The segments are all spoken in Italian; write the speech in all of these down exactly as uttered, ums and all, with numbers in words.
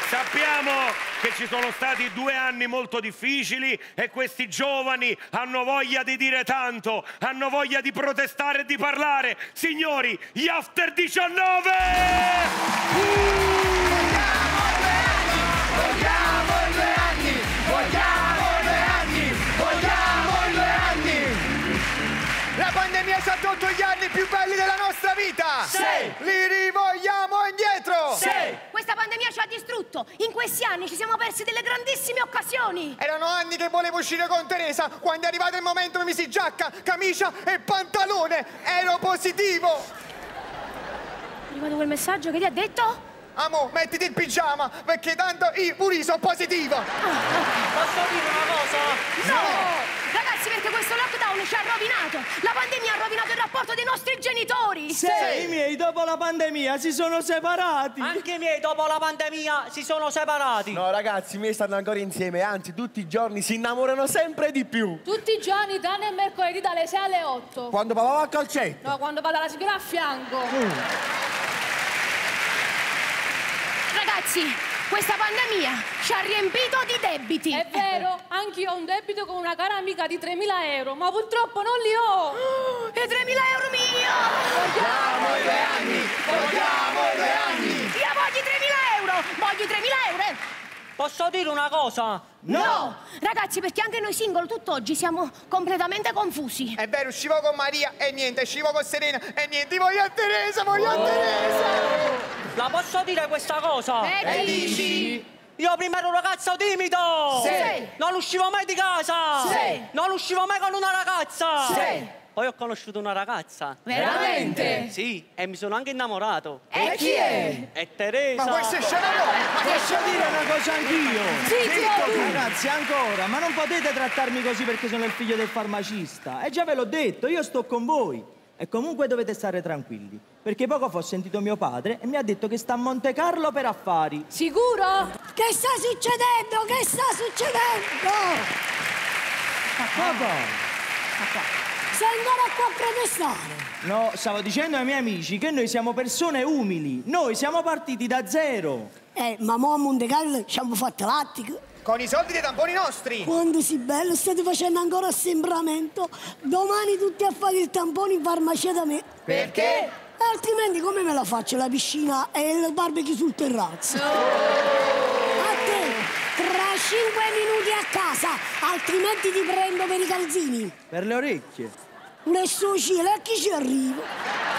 Sappiamo che ci sono stati due anni molto difficili e questi giovani hanno voglia di dire tanto, hanno voglia di protestare e di parlare. Signori, gli After diciannove! Vogliamo due anni! Vogliamo due anni! Vogliamo due anni! La pandemia ci ha tolto gli anni più belli della nostra vita! Sì! Li rivogliamo indietro! Sì! Questa pandemia ci ha distrutto. In questi anni ci siamo persi delle grandissime occasioni. Erano anni che volevo uscire con Teresa. Quando è arrivato il momento mi misi giacca, camicia e pantalone. Ero positivo. È arrivato quel messaggio che ti ha detto? Amo, mettiti il pigiama, perché tanto io pure sono positivo. Ah, ah. Posso dire una cosa? No! Ragazzi, perché questo lockdown ci ha rovinato. La pandemia ha rovinato il rapporto dei nostri genitori. Sì, i miei dopo la pandemia si sono separati. Anche i miei dopo la pandemia si sono separati. No ragazzi, i miei stanno ancora insieme, anzi tutti i giorni si innamorano sempre di più. Tutti i giorni, tranne il mercoledì dalle sei alle otto. Quando papà va a calcetto. No, quando vado alla sigla a fianco. Mm. Ragazzi, questa pandemia ci ha riempito di debiti. È vero, anch'io ho un debito con una cara amica di tremila euro, ma purtroppo non li ho. Oh, e tremila euro mio! Vogliamo i due anni! Vogliamo i due anni! Io voglio i tremila euro! Voglio i tremila euro! Posso dire una cosa? No. no! Ragazzi, perché anche noi single tutt'oggi siamo completamente confusi. È vero, uscivo con Maria e niente, uscivo con Serena e niente, voglio a Teresa, voglio oh. a Teresa! La posso dire questa cosa? E eh, dici? Io prima ero un ragazzo timido! Sì! Non uscivo mai di casa! Sì! Non uscivo mai con una ragazza! Sì! Poi ho conosciuto una ragazza. Veramente? Sì, e mi sono anche innamorato. E chi è? È Teresa. Ma questo è scenarione! Ma posso dire una cosa anch'io? Sì, sì, ragazzi, ancora, ma non potete trattarmi così perché sono il figlio del farmacista. E già ve l'ho detto, io sto con voi. E comunque dovete stare tranquilli, perché poco fa ho sentito mio padre e mi ha detto che sta a Monte Carlo per affari. Sicuro? Che sta succedendo? Che sta succedendo? Papà! Papà! Sei ancora qua a protestare? No, stavo dicendo ai miei amici che noi siamo persone umili. Noi siamo partiti da zero. Eh, ma mo a Monte Carlo ci abbiamo fatto l'attico. Con i soldi dei tamponi nostri! Quando si bello, state facendo ancora assembramento. Domani tutti a fare il tampone in farmacia da me. Perché? Altrimenti come me la faccio la piscina e il barbecue sul terrazzo? No. A te, tra cinque minuti a casa, altrimenti ti prendo per i calzini. Per le orecchie. Nessuno cielo, a chi ci arriva?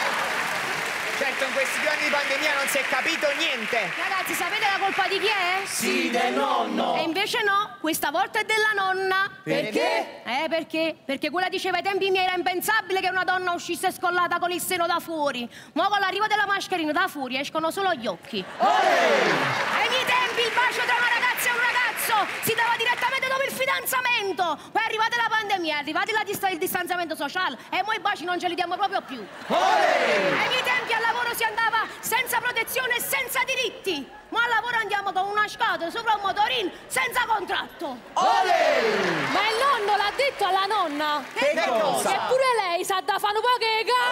Certo, in questi due anni di pandemia non si è capito niente. Ragazzi, sapete la colpa di chi è? Sì, del nonno. E invece no, questa volta è della nonna. Perché? Eh, perché? Perché quella diceva ai tempi miei era impensabile che una donna uscisse scollata con il seno da fuori. Ma con l'arrivo della mascherina da fuori escono solo gli occhi. Olè! Ai miei tempi il bacio tra una ragazza e un ragazzo si dava direttamente dopo il fidanzamento. Poi è arrivata la pandemia, è arrivato la dist- il distanziamento sociale e noi i baci non ce li diamo proprio più. Olè! Ai miei tempi al lavoro si andava senza protezione e senza diritti. Ma al lavoro andiamo con una scatola sopra un motorino senza contratto. Olè! Ma il nonno l'ha detto alla nonna? Che cosa? Che pure lei sa da fare un po' che